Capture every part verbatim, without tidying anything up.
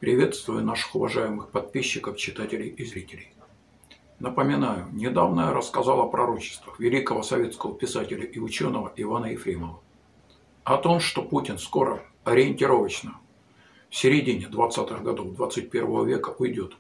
Приветствую наших уважаемых подписчиков, читателей и зрителей. Напоминаю, недавно я рассказал о пророчествах великого советского писателя и ученого Ивана Ефремова. О том, что Путин скоро, ориентировочно, в середине двадцатых годов двадцать первого века уйдет.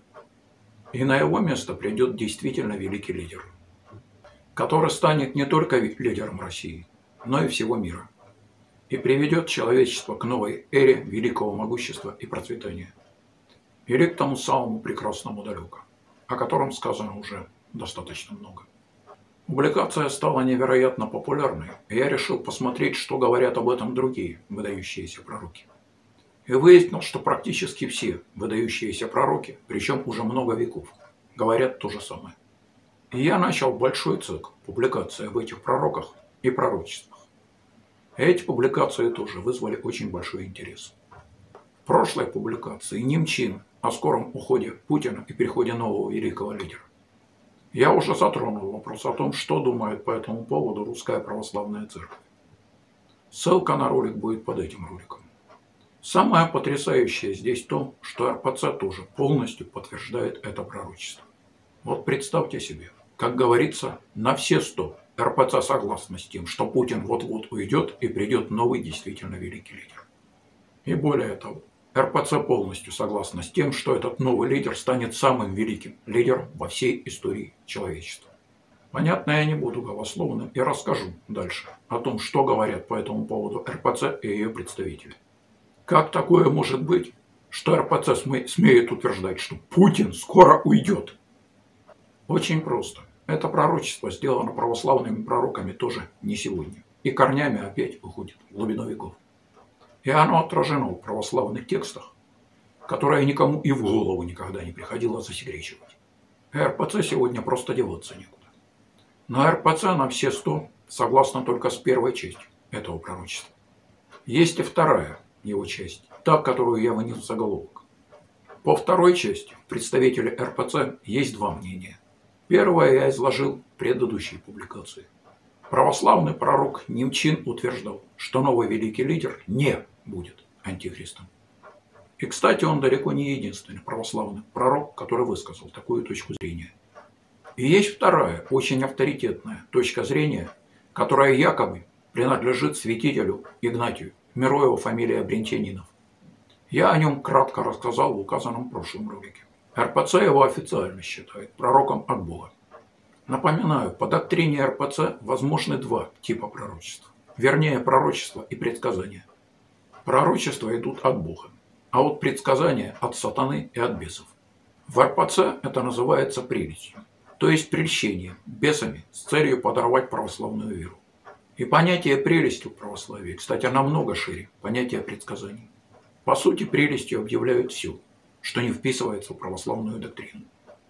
И на его место придет действительно великий лидер, который станет не только лидером России, но и всего мира. И приведет человечество к новой эре великого могущества и процветания. Или к тому самому прекрасному далеко, о котором сказано уже достаточно много. Публикация стала невероятно популярной, и я решил посмотреть, что говорят об этом другие выдающиеся пророки. И выяснил, что практически все выдающиеся пророки, причем уже много веков, говорят то же самое. И я начал большой цикл публикаций об этих пророках и пророчествах. И эти публикации тоже вызвали очень большой интерес. В прошлой публикации Немчин о скором уходе Путина и приходе нового великого лидера. Я уже затронул вопрос о том, что думает по этому поводу Русская Православная Церковь. Ссылка на ролик будет под этим роликом. Самое потрясающее здесь то, что эр пэ цэ тоже полностью подтверждает это пророчество. Вот представьте себе, как говорится, на все сто эр пэ цэ согласна с тем, что Путин вот-вот уйдет и придет новый действительно великий лидер. И более того, эр пэ цэ полностью согласна с тем, что этот новый лидер станет самым великим лидером во всей истории человечества. Понятно, я не буду голословным и расскажу дальше о том, что говорят по этому поводу эр пэ цэ и ее представители. Как такое может быть, что эр пэ цэ смеет утверждать, что Путин скоро уйдет? Очень просто. Это пророчество сделано православными пророками тоже не сегодня. И корнями опять уходит в глубину веков. И оно отражено в православных текстах, которые никому и в голову никогда не приходило засекречивать. эр пэ цэ сегодня просто деваться некуда. Но эр пэ цэ на все сто согласна только с первой частью этого пророчества. Есть и вторая его часть, та, которую я вынес в заголовок. По второй части представителей эр пэ цэ есть два мнения. Первое я изложил в предыдущей публикации. Православный пророк Немчин утверждал, что новый великий лидер не будет антихристом. И, кстати, он далеко не единственный православный пророк, который высказал такую точку зрения. И есть вторая, очень авторитетная точка зрения, которая якобы принадлежит святителю Игнатию, миру его фамилия Брентянинов. Я о нем кратко рассказал в указанном прошлом ролике. эр пэ цэ его официально считает пророком от Бога. Напоминаю, по доктрине эр пэ цэ возможны два типа пророчеств. Вернее, пророчества и предсказания. Пророчества идут от Бога, а вот предсказания от сатаны и от бесов. В эр пэ цэ это называется прелестью, то есть прельщением бесами с целью подорвать православную веру. И понятие прелести в православии, кстати, намного шире понятия предсказаний. По сути, прелестью объявляют все, что не вписывается в православную доктрину.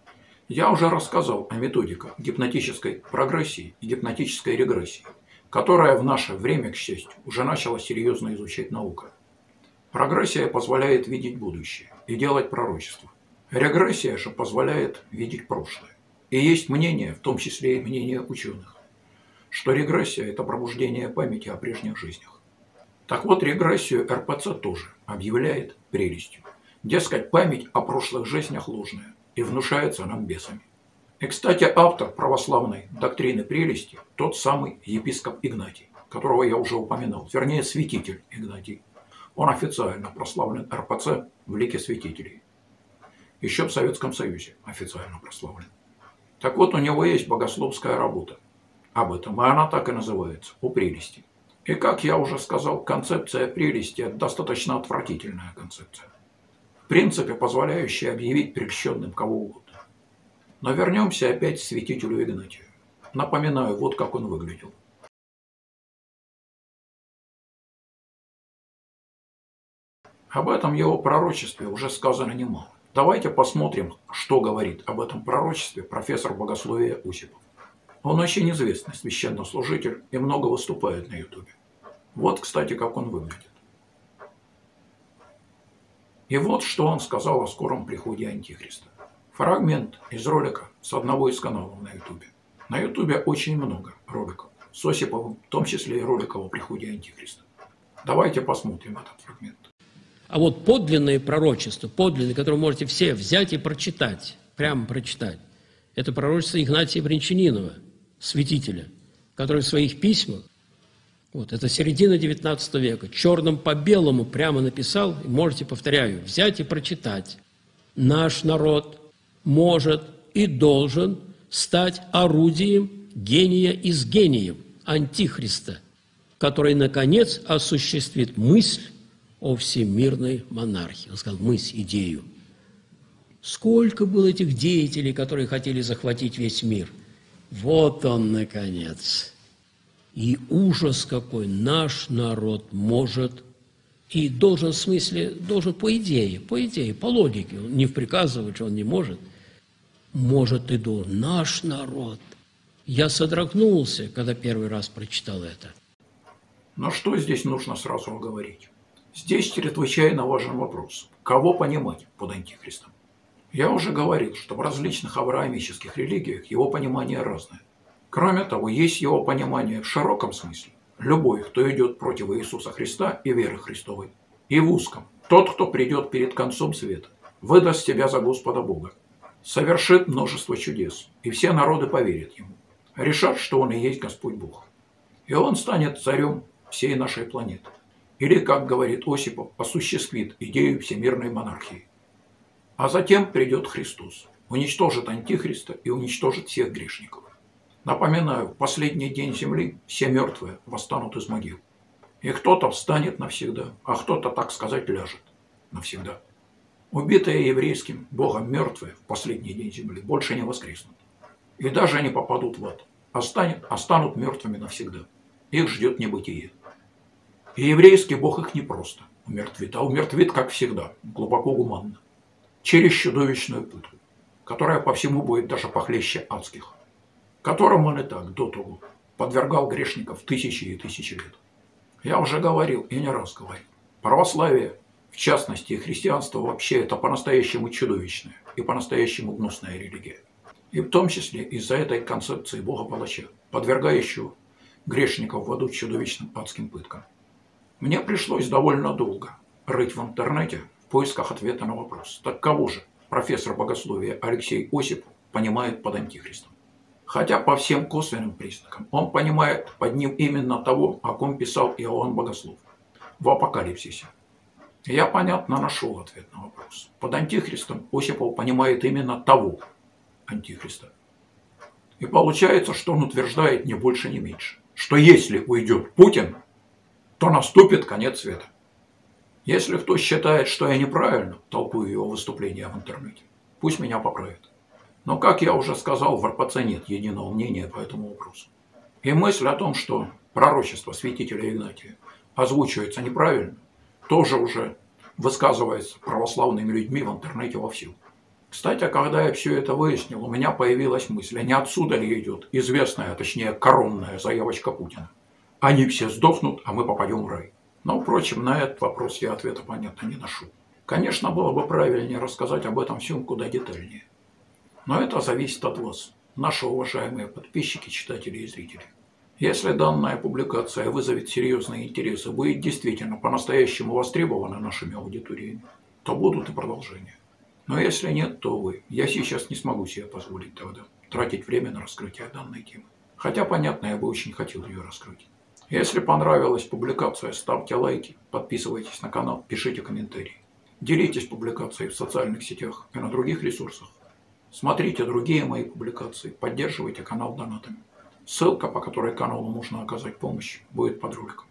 Я уже рассказал о методиках гипнотической прогрессии и гипнотической регрессии, которая в наше время, к счастью, уже начала серьезно изучать наука. Прогрессия позволяет видеть будущее и делать пророчества. Регрессия же позволяет видеть прошлое. И есть мнение, в том числе и мнение ученых, что регрессия – это пробуждение памяти о прежних жизнях. Так вот, регрессию эр пэ цэ тоже объявляет прелестью. Дескать, память о прошлых жизнях ложная и внушается нам бесами. И, кстати, автор православной доктрины прелести – тот самый епископ Игнатий, которого я уже упоминал, вернее, святитель Игнатий. Он официально прославлен эр пэ цэ в лике святителей. Еще в Советском Союзе официально прославлен. Так вот, у него есть богословская работа об этом, и она так и называется – «О прелести». И, как я уже сказал, концепция прелести – это достаточно отвратительная концепция. В принципе, позволяющая объявить прельщенным кого угодно. Но вернемся опять к святителю Игнатию. Напоминаю, вот как он выглядел. Об этом его пророчестве уже сказано немало. Давайте посмотрим, что говорит об этом пророчестве профессор богословия Осипов. Он очень известный священнослужитель и много выступает на ютубе. Вот, кстати, как он выглядит. И вот, что он сказал о скором приходе Антихриста. Фрагмент из ролика с одного из каналов на ютубе. На ютубе очень много роликов с Осиповым, в том числе и роликов о приходе Антихриста. Давайте посмотрим этот фрагмент. А вот подлинные пророчества, подлинные, которые можете все взять и прочитать, прямо прочитать, это пророчество Игнатия Брянчанинова, святителя, который в своих письмах, вот, это середина девятнадцатого века, черным по белому прямо написал, и можете, повторяю, взять и прочитать. Наш народ может и должен стать орудием гения из гениев, антихриста, который, наконец, осуществит мысль о всемирной монархии. Он сказал мысль, идею. Сколько было этих деятелей, которые хотели захватить весь мир? Вот он, наконец. И ужас какой! Наш народ может и должен, в смысле, должен по идее, по идее, по логике, он не приказывать, что он не может, может и должен. Наш народ. Я содрогнулся, когда первый раз прочитал это. Но что здесь нужно сразу говорить? Здесь чрезвычайно важен вопрос. Кого понимать под антихристом? Я уже говорил, что в различных авраамических религиях его понимание разное. Кроме того, есть его понимание в широком смысле. Любой, кто идет против Иисуса Христа и веры Христовой. И в узком. Тот, кто придет перед концом света, выдаст себя за Господа Бога, совершит множество чудес, и все народы поверят ему, решат, что он и есть Господь Бог. И он станет царем всей нашей планеты. Или, как говорит Осипов, осуществит идею всемирной монархии. А затем придет Христос, уничтожит антихриста и уничтожит всех грешников. Напоминаю, в последний день земли все мертвые восстанут из могил. И кто-то встанет навсегда, а кто-то, так сказать, ляжет навсегда. Убитые еврейским Богом мертвые в последний день земли больше не воскреснут. И даже не попадут в ад, а станет, а станут мертвыми навсегда. Их ждет небытие. И еврейский Бог их не просто умертвит, а умертвит, как всегда, глубоко гуманно, через чудовищную пытку, которая по всему будет даже похлеще адских, которым он и так до того подвергал грешников тысячи и тысячи лет. Я уже говорил и не раз говорил, православие, в частности и христианство вообще, это по-настоящему чудовищная и по-настоящему гнусная религия. И в том числе из-за этой концепции Бога-палача, подвергающего грешников в аду чудовищным адским пыткам. Мне пришлось довольно долго рыть в интернете в поисках ответа на вопрос, так кого же профессор богословия Алексей Осипов понимает под антихристом? Хотя по всем косвенным признакам он понимает под ним именно того, о ком писал Иоанн Богослов в Апокалипсисе. Я, понятно, нашел ответ на вопрос. Под антихристом Осипов понимает именно того антихриста. И получается, что он утверждает ни больше, ни меньше, что если уйдет Путин, то наступит конец света. Если кто считает, что я неправильно толкую его выступления в интернете, пусть меня поправит. Но, как я уже сказал, в эр пэ цэ нет единого мнения по этому вопросу. И мысль о том, что пророчество святителя Игнатия озвучивается неправильно, тоже уже высказывается православными людьми в интернете вовсю. Кстати, когда я все это выяснил, у меня появилась мысль, а не отсюда ли идет известная, точнее коронная заявочка Путина. Они все сдохнут, а мы попадем в рай. Но, впрочем, на этот вопрос я ответа, понятно, не нашел. Конечно, было бы правильнее рассказать об этом всем куда детальнее. Но это зависит от вас, наши уважаемые подписчики, читатели и зрители. Если данная публикация вызовет серьезные интересы, будет действительно по-настоящему востребована нашими аудиториями, то будут и продолжения. Но если нет, то, увы, я сейчас не смогу себе позволить тогда тратить время на раскрытие данной темы. Хотя, понятно, я бы очень хотел ее раскрыть. Если понравилась публикация, ставьте лайки, подписывайтесь на канал, пишите комментарии. Делитесь публикацией в социальных сетях и на других ресурсах. Смотрите другие мои публикации, поддерживайте канал донатами. Ссылка, по которой каналу можно оказать помощь, будет под роликом.